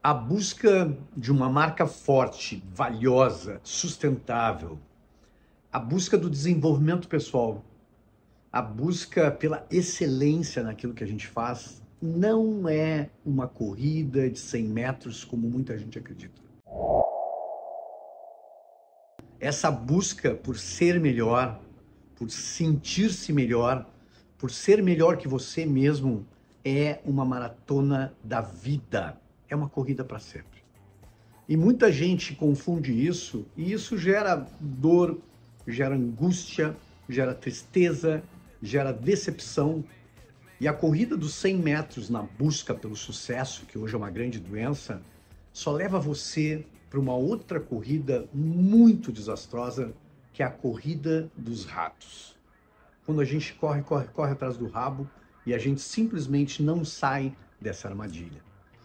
A busca de uma marca forte, valiosa, sustentável, a busca do desenvolvimento pessoal, a busca pela excelência naquilo que a gente faz, não é uma corrida de 100 metros como muita gente acredita. Essa busca por ser melhor, por sentir-se melhor, por ser melhor que você mesmo, é uma maratona da vida. É uma corrida para sempre. E muita gente confunde isso, e isso gera dor, gera angústia, gera tristeza, gera decepção. E a corrida dos 100 metros na busca pelo sucesso, que hoje é uma grande doença, só leva você para uma outra corrida muito desastrosa, que é a corrida dos ratos. Quando a gente corre atrás do rabo e a gente simplesmente não sai dessa armadilha.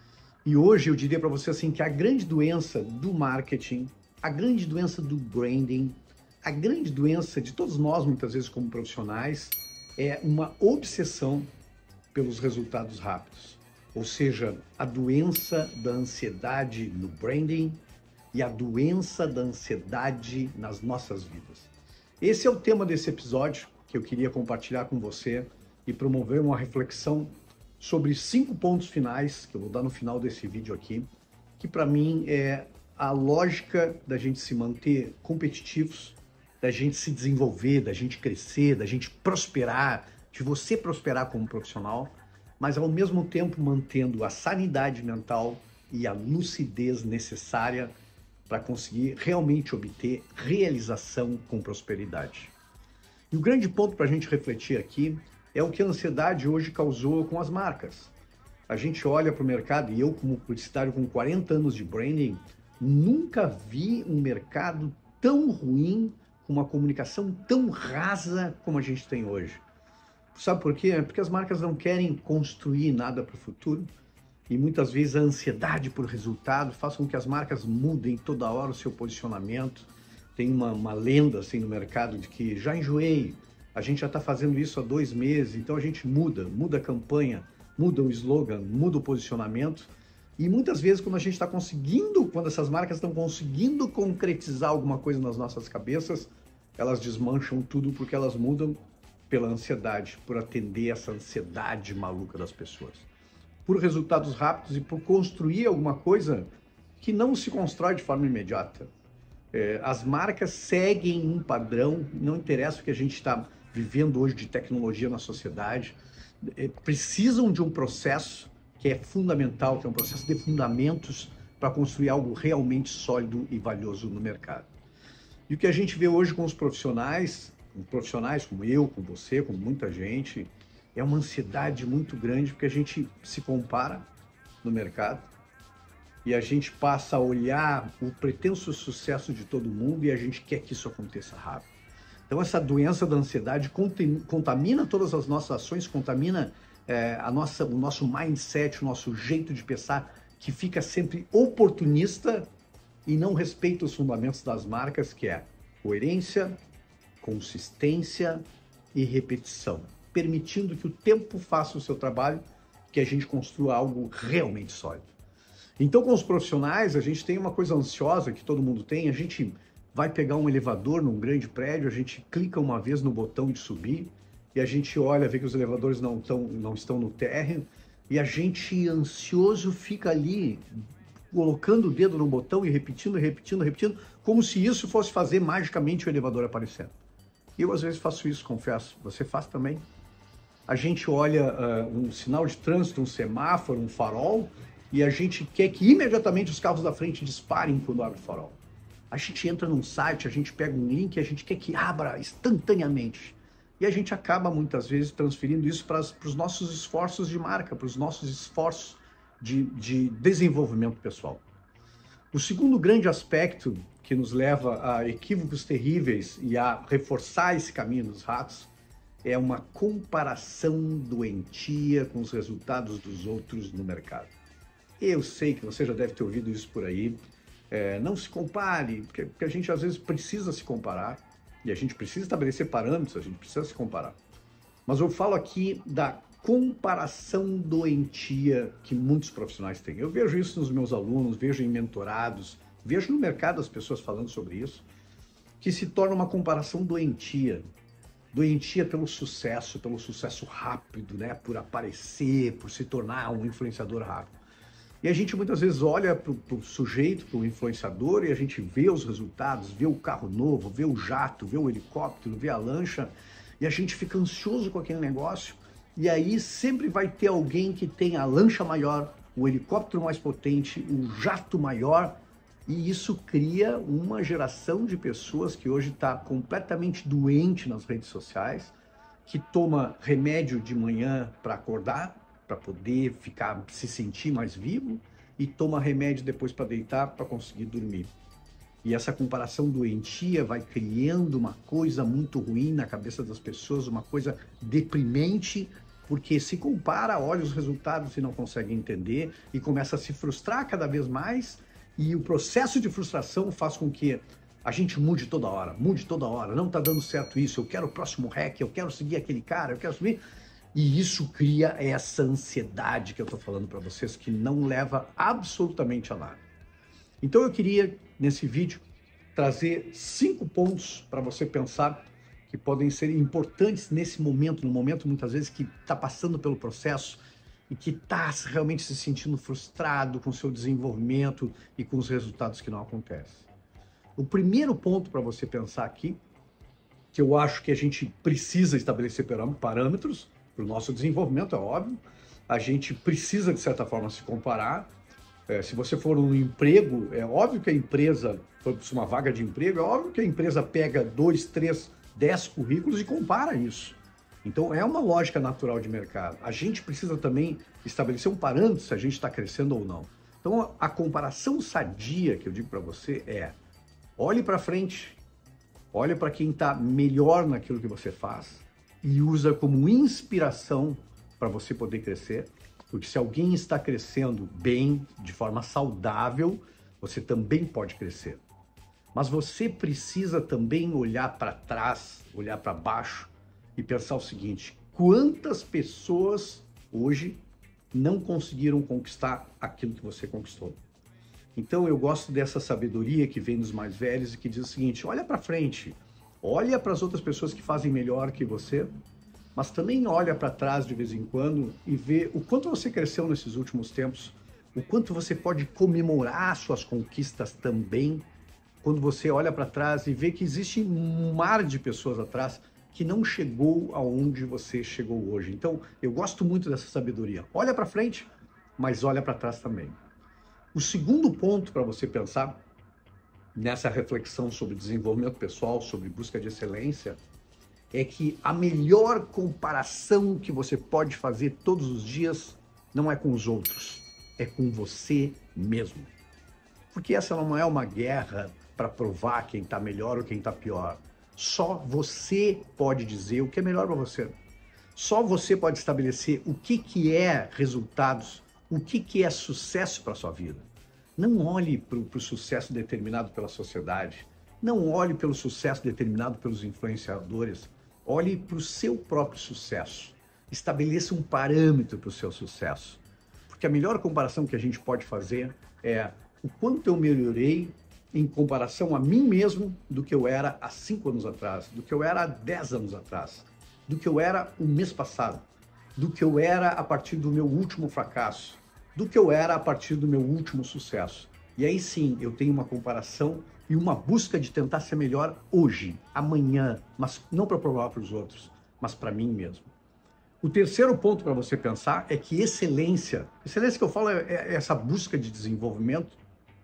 E hoje eu diria para você assim que a grande doença do marketing, a grande doença do branding, a grande doença de todos nós, muitas vezes como profissionais, é uma obsessão pelos resultados rápidos. Ou seja, a doença da ansiedade no branding e a doença da ansiedade nas nossas vidas. Esse é o tema desse episódio que eu queria compartilhar com você e promover uma reflexão sobre 5 pontos finais que eu vou dar no final desse vídeo aqui, que para mim é a lógica da gente se manter competitivos, da gente se desenvolver, da gente crescer, da gente prosperar, de você prosperar como profissional, mas ao mesmo tempo mantendo a sanidade mental e a lucidez necessária para conseguir realmente obter realização com prosperidade. E o grande ponto para a gente refletir aqui é o que a ansiedade hoje causou com as marcas. A gente olha para o mercado, e eu como publicitário com 40 anos de branding, nunca vi um mercado tão ruim, com uma comunicação tão rasa como a gente tem hoje. Sabe por quê? Porque as marcas não querem construir nada para o futuro, e muitas vezes a ansiedade por resultado faz com que as marcas mudem toda hora o seu posicionamento. Tem uma lenda assim no mercado de que já enjoei, a gente já está fazendo isso há 2 meses, então a gente muda a campanha, muda o slogan, muda o posicionamento. E muitas vezes quando a gente está conseguindo, quando essas marcas estão conseguindo concretizar alguma coisa nas nossas cabeças, elas desmancham tudo porque elas mudam pela ansiedade, por atender essa ansiedade maluca das pessoas. Por resultados rápidos e por construir alguma coisa que não se constrói de forma imediata. As marcas seguem um padrão, não interessa o que a gente está vivendo hoje de tecnologia na sociedade, precisam de um processo que é fundamental, que é um processo de fundamentos para construir algo realmente sólido e valioso no mercado. E o que a gente vê hoje com os profissionais como eu, com você, com muita gente, é uma ansiedade muito grande, porque a gente se compara no mercado e a gente passa a olhar o pretenso sucesso de todo mundo e a gente quer que isso aconteça rápido. Então essa doença da ansiedade contamina todas as nossas ações, contamina o nosso mindset, o nosso jeito de pensar, que fica sempre oportunista e não respeita os fundamentos das marcas, que é coerência, consistência e repetição, permitindo que o tempo faça o seu trabalho, que a gente construa algo realmente sólido. Então, com os profissionais, a gente tem uma coisa ansiosa que todo mundo tem, a gente vai pegar um elevador num grande prédio, a gente clica uma vez no botão de subir, e a gente olha, vê que os elevadores não estão no térreo, e a gente ansioso fica ali, colocando o dedo no botão e repetindo, como se isso fosse fazer magicamente o elevador aparecer. Eu às vezes faço isso, confesso. Você faz também? A gente olha um sinal de trânsito, um semáforo, um farol, e a gente quer que imediatamente os carros da frente disparem quando abre o farol. A gente entra num site, a gente pega um link e a gente quer que abra instantaneamente. E a gente acaba muitas vezes transferindo isso para os nossos esforços de marca, para os nossos esforços de desenvolvimento pessoal. O segundo grande aspecto que nos leva a equívocos terríveis e a reforçar esse caminho dos ratos é uma comparação doentia com os resultados dos outros no mercado. Eu sei que você já deve ter ouvido isso por aí. Não se compare, porque a gente às vezes precisa se comparar e a gente precisa estabelecer parâmetros, a gente precisa se comparar. Mas eu falo aqui da comparação doentia que muitos profissionais têm. Eu vejo isso nos meus alunos, vejo em mentorados, vejo no mercado as pessoas falando sobre isso, que se torna uma comparação doentia. Doentia pelo sucesso rápido, né? Por aparecer, por se tornar um influenciador rápido. E a gente muitas vezes olha para o sujeito, para o influenciador, e a gente vê os resultados, vê o carro novo, vê o jato, vê o helicóptero, vê a lancha, e a gente fica ansioso com aquele negócio, e aí sempre vai ter alguém que tem a lancha maior, o helicóptero mais potente, o jato maior, e isso cria uma geração de pessoas que hoje está completamente doente nas redes sociais, que toma remédio de manhã para acordar, para poder se sentir mais vivo, e toma remédio depois para deitar, para conseguir dormir. E essa comparação doentia vai criando uma coisa muito ruim na cabeça das pessoas, uma coisa deprimente, porque se compara, olha os resultados e não consegue entender, e começa a se frustrar cada vez mais, e o processo de frustração faz com que a gente mude toda hora, não está dando certo isso, eu quero o próximo hack, eu quero seguir aquele cara, eu quero subir. E isso cria essa ansiedade que eu estou falando para vocês, que não leva absolutamente a nada. Então eu queria, nesse vídeo, trazer 5 pontos para você pensar que podem ser importantes nesse momento, no momento muitas vezes que está passando pelo processo e que está realmente se sentindo frustrado com o seu desenvolvimento e com os resultados que não acontecem. O primeiro ponto para você pensar aqui, que eu acho que a gente precisa estabelecer parâmetros para o nosso desenvolvimento, é óbvio, a gente precisa de certa forma se comparar. Se você for um emprego, é óbvio que a empresa, for uma vaga de emprego, é óbvio que a empresa pega 2, 3, 10 currículos e compara isso. Então, é uma lógica natural de mercado. A gente precisa também estabelecer um parâmetro se a gente está crescendo ou não. Então, a comparação sadia que eu digo para você é: olhe para frente, olhe para quem está melhor naquilo que você faz e usa como inspiração para você poder crescer. Porque se alguém está crescendo bem, de forma saudável, você também pode crescer. Mas você precisa também olhar para trás, olhar para baixo, e pensar o seguinte: quantas pessoas hoje não conseguiram conquistar aquilo que você conquistou? Então eu gosto dessa sabedoria que vem dos mais velhos e que diz o seguinte: olha para frente, olha para as outras pessoas que fazem melhor que você, mas também olha para trás de vez em quando e vê o quanto você cresceu nesses últimos tempos, o quanto você pode comemorar suas conquistas também, quando você olha para trás e vê que existe um mar de pessoas atrás que não chegou aonde você chegou hoje. Então, eu gosto muito dessa sabedoria. Olha para frente, mas olha para trás também. O segundo ponto para você pensar nessa reflexão sobre desenvolvimento pessoal, sobre busca de excelência, é que a melhor comparação que você pode fazer todos os dias não é com os outros, é com você mesmo. Porque essa não é uma guerra para provar quem está melhor ou quem está pior. Só você pode dizer o que é melhor para você. Só você pode estabelecer o que é resultados, o que é sucesso para a sua vida. Não olhe para o sucesso determinado pela sociedade. Não olhe pelo sucesso determinado pelos influenciadores. Olhe para o seu próprio sucesso. Estabeleça um parâmetro para o seu sucesso. Porque a melhor comparação que a gente pode fazer é o quanto eu melhorei em comparação a mim mesmo do que eu era há 5 anos atrás, do que eu era há 10 anos atrás, do que eu era o mês passado, do que eu era a partir do meu último fracasso, do que eu era a partir do meu último sucesso. E aí sim, eu tenho uma comparação e uma busca de tentar ser melhor hoje, amanhã, mas não para provar para os outros, mas para mim mesmo. O terceiro ponto para você pensar é que excelência que eu falo é essa busca de desenvolvimento,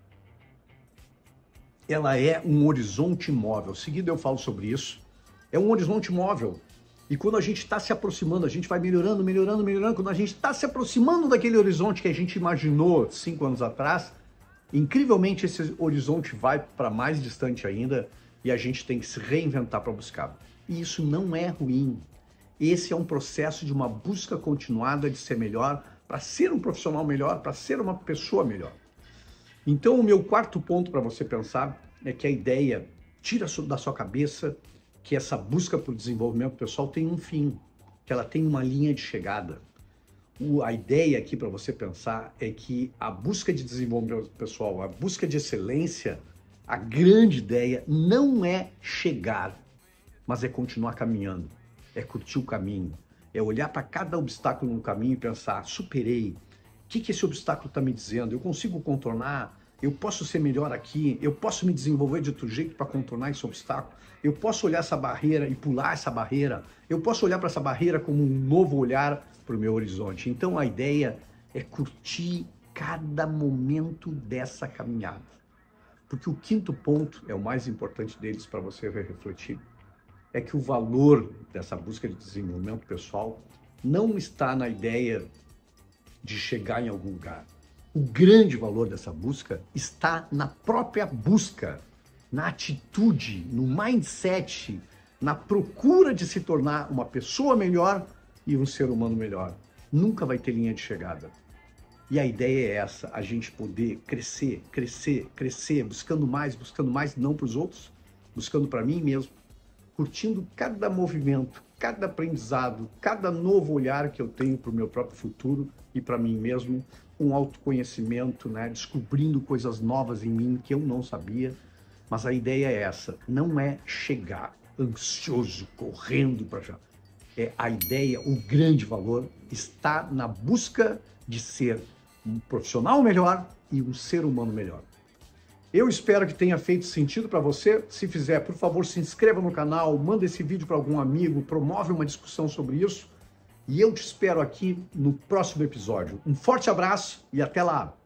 ela é um horizonte móvel. Seguido eu falo sobre isso. É um horizonte móvel. E quando a gente está se aproximando, a gente vai melhorando. Quando a gente está se aproximando daquele horizonte que a gente imaginou 5 anos atrás, incrivelmente esse horizonte vai para mais distante ainda e a gente tem que se reinventar para buscar. E isso não é ruim. Esse é um processo de uma busca continuada de ser melhor, para ser um profissional melhor, para ser uma pessoa melhor. Então, o meu quarto ponto para você pensar é que a ideia, tira da sua cabeça que essa busca por desenvolvimento pessoal tem um fim, que ela tem uma linha de chegada. A ideia aqui para você pensar é que a busca de desenvolvimento pessoal, a busca de excelência, a grande ideia não é chegar, mas é continuar caminhando, é curtir o caminho, é olhar para cada obstáculo no caminho e pensar, superei, o que esse obstáculo está me dizendo? Eu consigo contornar? Eu posso ser melhor aqui? Eu posso me desenvolver de outro jeito para contornar esse obstáculo? Eu posso olhar essa barreira e pular essa barreira? Eu posso olhar para essa barreira como um novo olhar para o meu horizonte? Então a ideia é curtir cada momento dessa caminhada. Porque o quinto ponto é o mais importante deles para você refletir. É que o valor dessa busca de desenvolvimento pessoal não está na ideia de chegar em algum lugar. O grande valor dessa busca está na própria busca, na atitude, no mindset, na procura de se tornar uma pessoa melhor e um ser humano melhor. Nunca vai ter linha de chegada. E a ideia é essa, a gente poder crescer, crescer, crescer, buscando mais, não para os outros, buscando para mim mesmo, curtindo cada movimento, cada aprendizado, cada novo olhar que eu tenho para o meu próprio futuro e para mim mesmo, com autoconhecimento, né? Descobrindo coisas novas em mim que eu não sabia. Mas a ideia é essa, não é chegar ansioso, correndo para já. A ideia, o grande valor está na busca de ser um profissional melhor e um ser humano melhor. Eu espero que tenha feito sentido para você. Se fizer, por favor, se inscreva no canal, manda esse vídeo para algum amigo, promove uma discussão sobre isso. E eu te espero aqui no próximo episódio. Um forte abraço e até lá!